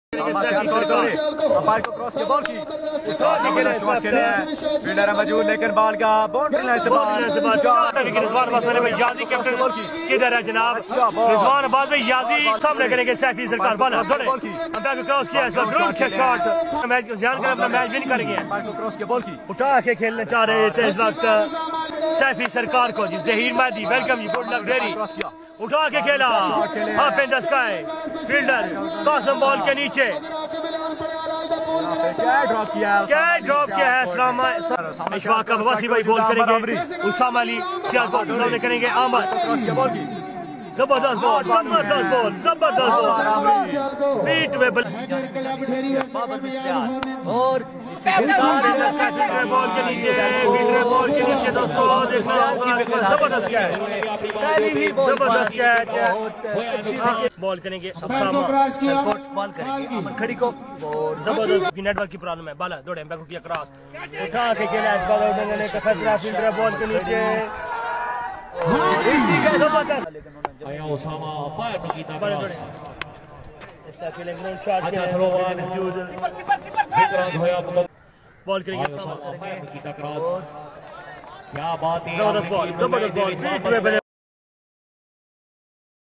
Umpire को cross की ball की फील्डर मौजूद लेकिन बॉल का बाउंड्री लाइन से किधर है जनाब रिजवान अब्बास भाई याजी सामने करेंगे सैफी सरकार बॉल अंपायर को क्रॉस किया शॉट मैच ध्यान कर अपना मैच विन कर गए क्रॉस की बॉल की उठा के खेलने चाह रहे थे इस वक्त सैफी सरकार को जी जहीर मेहदी वेलकम जी गुड लक वेरी उठा के खेला up in the sky fielder Qasim ball के नीचे क्या ड्रॉप किया है इशफाक अब्बासी भाई बॉल करेंगे उसामा अली सियालकोट उन्होंने करेंगे आमद जबरदस्त बॉल बीट में और बॉल के नीचे दोस्तों जबरदस्त कैच बॉल करेंगे बॉल करेंगे खड़ी को जबरदस्त नेटवर्क की प्रॉब्लम है बाला दौड़े को किया क्रॉस उठा के खेला फील्डर बॉल के नीचे बॉल करेंगे क्या बात है।